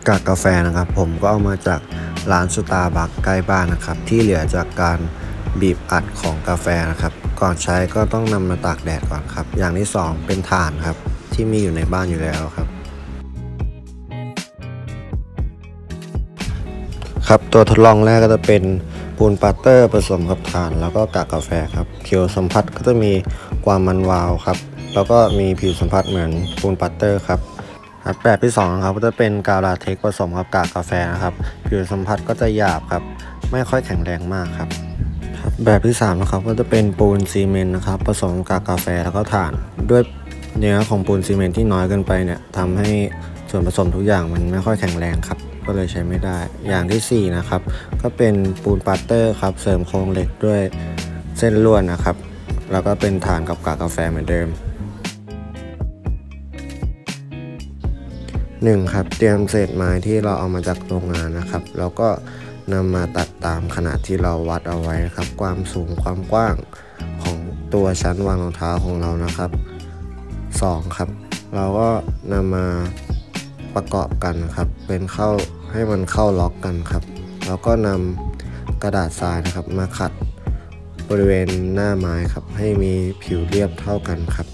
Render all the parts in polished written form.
กากกาแฟนะครับผมก็เอามาจากร้านสตาร์บัคใกล้บ้านนะครับที่เหลือจากการบีบอัดของกาแฟนะครับก่อนใช้ก็ต้องนำมาตากแดดก่อนครับอย่างที่2เป็นถ่านครับที่มีอยู่ในบ้านอยู่แล้วครับตัวทดลองแรกก็จะเป็นปูนปัตเตอร์ผสมกับถ่านแล้วก็กากกาแฟครับผิวสัมผัสก็จะมีความมันวาวครับแล้วก็มีผิวสัมผัสเหมือนปูนปัตเตอร์ครับแบบที่2ครับก็จะเป็นกาวลาเท็กซ์ผสมกับกากกาแฟนะครับผิวสัมผัสก็จะหยาบครับไม่ค่อยแข็งแรงมากครับแบบที่3นะครับก็จะเป็นปูนซีเมนต์นะครับผสมกากกาแฟแล้วก็ถ่านด้วยเนื้อของปูนซีเมนต์ที่น้อยเกินไปเนี่ยทำให้ส่วนผสมทุกอย่างมันไม่ค่อยแข็งแรงครับก็เลยใช้ไม่ได้อย่างที่4นะครับก็เป็นปูนปัตเตอร์ครับเสริมโครงเหล็กด้วยเส้นลวดนะครับแล้วก็เป็นถ่านกับกากกาแฟเหมือนเดิม1ครับเตรียมเศษไม้ที่เราเอามาจากโรงงานนะครับแล้วก็นำมาตัดตามขนาดที่เราวัดเอาไว้ครับความสูงความกว้างของตัวชั้นวางรองเท้าของเรานะครับ2ครับเราก็นำมาประกอบกันครับเป็นให้มันเข้าล็อกกันครับแล้วก็นำกระดาษทรายนะครับมาขัดบริเวณหน้าไม้ครับให้มีผิวเรียบเท่ากันครับ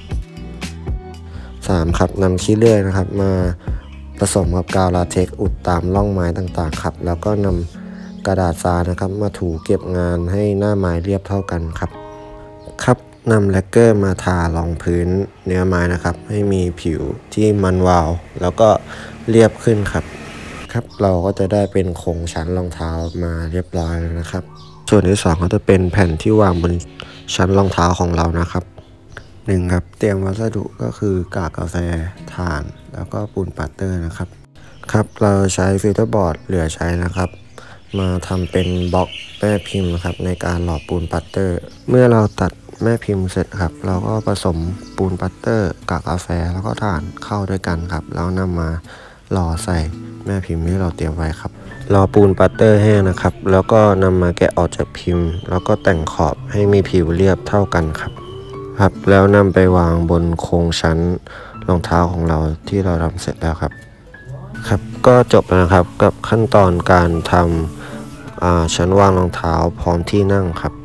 3ครับนำขี้เลื่อยนะครับมาผสมกับกาวลาเท็กซ์อุดตามร่องไม้ต่างๆครับแล้วก็นำกระดาษทรายนะครับมาถูเก็บงานให้หน้าไม้เรียบเท่ากันครับนำแลกเกอร์มาทารองพื้นเนื้อไม้นะครับให้มีผิวที่มันวาวแล้วก็เรียบขึ้นครับเราก็จะได้เป็นโครงชั้นรองเท้ามาเรียบร้อยแล้วนะครับส่วนที่2ก็จะเป็นแผ่นที่วางบนชั้นรองเท้าของเรานะครับ1ครับเตรียมวัสดุก็คือกากกาแฟถ่านแล้วก็ปูนปัตเตอร์นะครับเราใช้ฟิลเตอร์บอร์ดเหลือใช้นะครับมาทำเป็นบล็อกแม่พิมพ์ครับในการหล่อปูนปัตเตอร์เมื่อเราตัดแม่พิมพ์เสร็จครับเราก็ผสมปูนปัตเตอร์กากกาแฟแล้วก็ถ่านเข้าด้วยกันครับแล้วนำมาหล่อใส่แม่พิมพ์ที่เราเตรียมไว้ครับรอปูนปัตเตอร์แห้งนะครับแล้วก็นำมาแกะออกจากพิมพ์แล้วก็แต่งขอบให้มีผิวเรียบเท่ากันครับแล้วนำไปวางบนโครงชั้นรองเท้าของเราที่เราทำเสร็จแล้วครับก็จบแล้วนะครับกับขั้นตอนการทำชั้นวางรองเท้าพร้อมที่นั่งครับ